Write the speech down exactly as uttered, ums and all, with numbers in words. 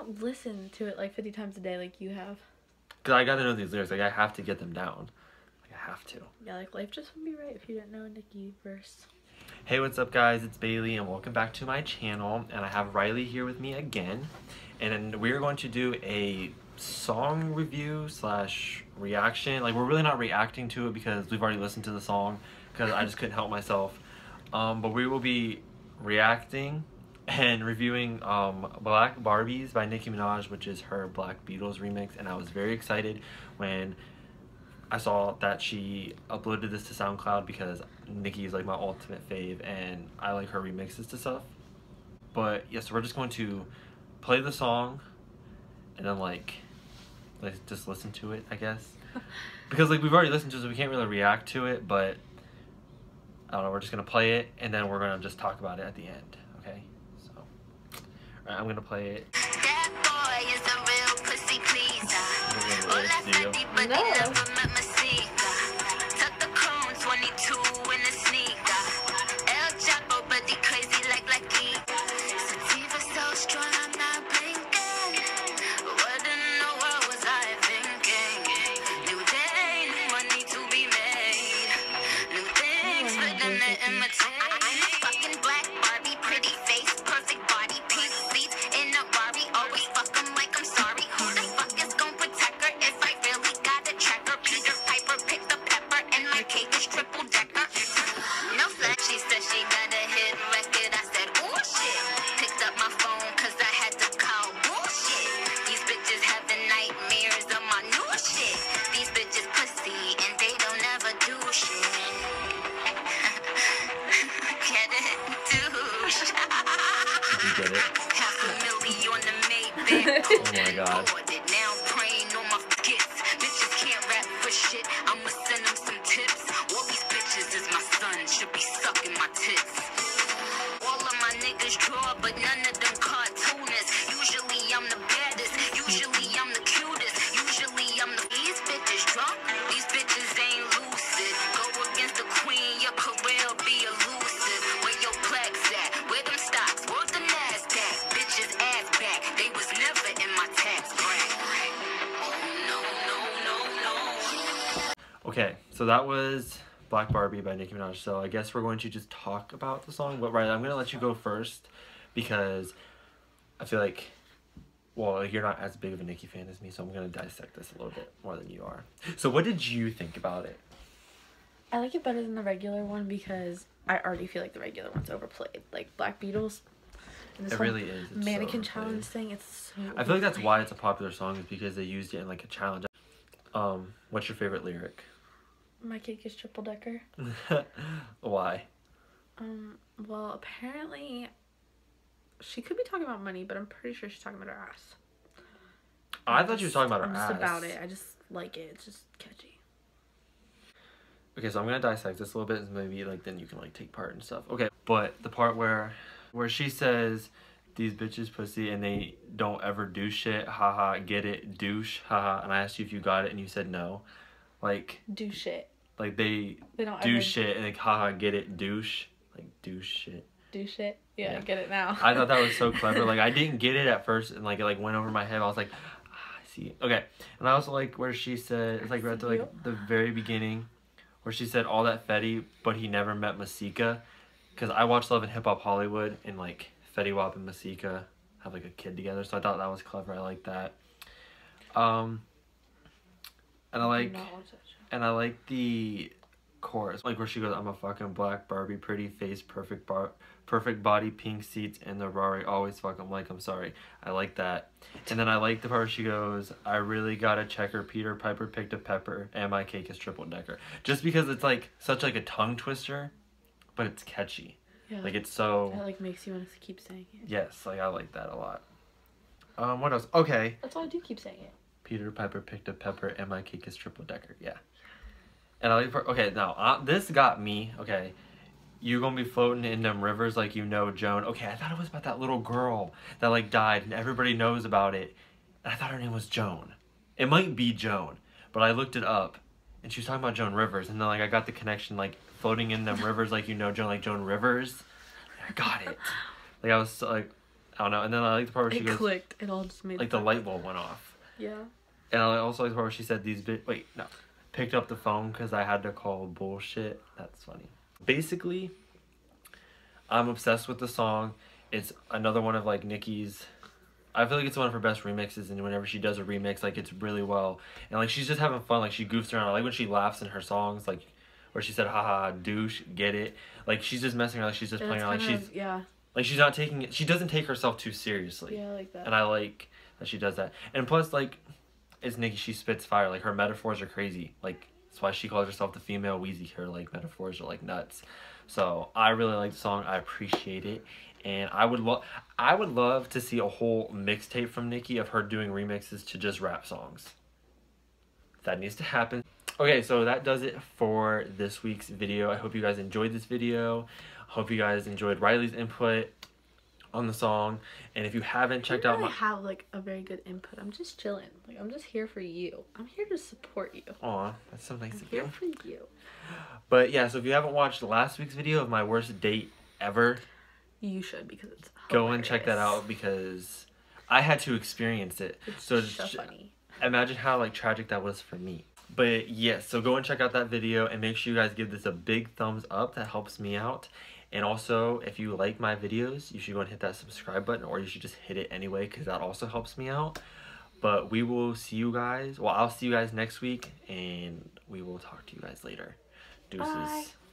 don't listen to it like fifty times a day like you have. Because I gotta know these lyrics. Like, I have to get them down. Like, I have to. Yeah, like, life just wouldn't be right if you didn't know a Nicki verse. Hey, what's up, guys? It's Bailey, and welcome back to my channel. And I have Riley here with me again. And we're going to do a song review slash reaction. Like, we're really not reacting to it because we've already listened to the song. Because I just couldn't help myself. Um, but we will be reacting and reviewing um, Black Barbies by Nicki Minaj, which is her Black Beatles remix. And I was very excited when I saw that she uploaded this to SoundCloud because Nicki is like my ultimate fave and I like her remixes to stuff. But yes, yeah, so we're just going to play the song and then like, like just listen to it, I guess. Because like we've already listened to it, so we can't really react to it, but I don't know, we're just gonna play it and then we're gonna just talk about it at the end, okay? So, alright, I'm gonna play it. That boy is a real pussy pleaser. All I said deep, but he never met my seeker. Tuck the chrome twenty-two in the sneaker. El Chapo, but he crazy like Lucky. Sativa so strong, I'm not blinking. What in the world was I thinking? New day, new money to be made. New things for them to imitate. I'm a fucking Black Barbie, pretty face, perfect body, pink seats in a Rari. Always fuck 'em like I'm sorry. Who the fuck is gon' protect her if I really gotta track her? Peter Piper picked the pepper and my cake is triple decker. No flash, she said she got a hit record. I said, ooh shit. Picked up my phone cause I had to call bullshit. These bitches having nightmares of my new shit. These bitches pussy and they don't ever do shit. Get it? Douche. You get it? Half a million on the Maybach. Oh my god. Now I'm praying on my gifts. Bitches can't rap for shit. I'ma send them some tips. All these bitches is my son. Should be sucking my tits. All of my niggas draw, but none of them cartoonists. Usually I'm the baddest. Usually I'm the cutest. Usually I'm the. These bitches drunk. These bitches ain't lucid. Go against the queen. Your career will be elusive. Where your plaques at? Where them stocks? Where's the NASDAQ? Bitches ass back. They was never in my tax bracket. Oh no, no, no, no. Okay, so that was Black Barbie by Nicki Minaj. So I guess we're going to just talk about the song. But Riley, I'm gonna let you go first because I feel like, well, you're not as big of a Nicki fan as me, so I'm gonna dissect this a little bit more than you are. So what did you think about it? I like it better than the regular one because I already feel like the regular one's overplayed. Like Black Beatles. And this It whole really is. It's so mannequin overplayed. challenge thing. It's so. I feel like that's overplayed. why it's a popular song is because they used it in like a challenge. Um, what's your favorite lyric? My cake is triple decker. Why? Um. Well, apparently, she could be talking about money, but I'm pretty sure she's talking about her ass. I I'm thought you were just- talking about her I'm ass. just about it. I just like it. It's just catchy. Okay, so I'm gonna dissect this a little bit, and maybe like then you can like take part and stuff. Okay, but the part where where she says these bitches pussy and they don't ever do shit, haha, get it, douche, haha, and I asked you if you got it and you said no, like Do shit. like they They don't do ever shit and like haha, get it, douche, like douche shit. do shit. Yeah, Yeah. I get it now. I thought that was so clever. Like I didn't get it at first, and like it like went over my head. I was like, ah, I see. Okay, and I also like where she said it's like right at the, like the very beginning, where she said all that Fetty, but he never met Masika, because I watched Love and Hip Hop Hollywood, and like Fetty Wap and Masika have like a kid together, so I thought that was clever. I like that. Um, and I like Do not watch that show. and I like the chorus, like where she goes, "I'm a fucking Black Barbie, pretty face, perfect bar, perfect body, pink seats in the Rari, always fuck 'em like I'm sorry." I like that. And then I like the part where she goes, "I really gotta check her. Peter Piper picked a pepper, and my cake is triple decker." Just because it's like such like a tongue twister, but it's catchy. Yeah. Like it's so. That like makes you want to keep saying it. Yes, like I like that a lot. Um, what else? Okay. That's why I do keep saying it. Peter Piper picked a pepper, and my cake is triple decker. Yeah. And I like for okay now uh, this got me. Okay, you gonna be floating in them rivers like you know Joan. Okay, I thought it was about that little girl that like died and everybody knows about it. And I thought her name was Joan. It might be Joan, but I looked it up, and she was talking about Joan Rivers, and then like I got the connection like floating in them rivers like you know Joan, like Joan Rivers. I got it. Like I was so, like, I don't know. And then I like the part where she It goes, clicked. It all just made like the light bulb went off. Yeah. And I also like the part where she said these bit. Wait, no, picked up the phone because I had to call bullshit. That's funny. Basically, I'm obsessed with the song. It's another one of like Nicki's. I feel like it's one of her best remixes, and whenever she does a remix, like it's really well. And like she's just having fun. Like she goofs around. I like when she laughs in her songs, like where she said haha douche, get it. Like she's just messing around. Like she's just Yeah, playing it's around. Like kind she's of- yeah. like she's not taking it. She doesn't take herself too seriously. Yeah, I like that. And I like that she does that. And plus, like, it's Nicki. She spits fire. Like her metaphors are crazy. Like that's why she calls herself the female Wheezy. Her like metaphors are like nuts. So I really like the song. I appreciate it. And I would love, I would love to see a whole mixtape from Nicki of her doing remixes to just rap songs. That needs to happen. Okay, so that does it for this week's video. I hope you guys enjoyed this video. Hope you guys enjoyed Riley's input on the song. And if you haven't checked I out don't my, really have like a very good input. I'm just chilling. Like I'm just here for you. I'm here to support you. aw, that's so nice I'm of here you. for you. But yeah, so if you haven't watched last week's video of my worst date ever, You should because it's go and check that hilarious. out because I had to experience it. It's so so j- funny. imagine how like tragic that was for me. But yes, so go and check out that video and make sure you guys give this a big thumbs up. That helps me out. And also, if you like my videos, you should go and hit that subscribe button, or you should just hit it anyway because that also helps me out. But we will see you guys. Well, I'll see you guys next week, and we will talk to you guys later. Deuces. Bye.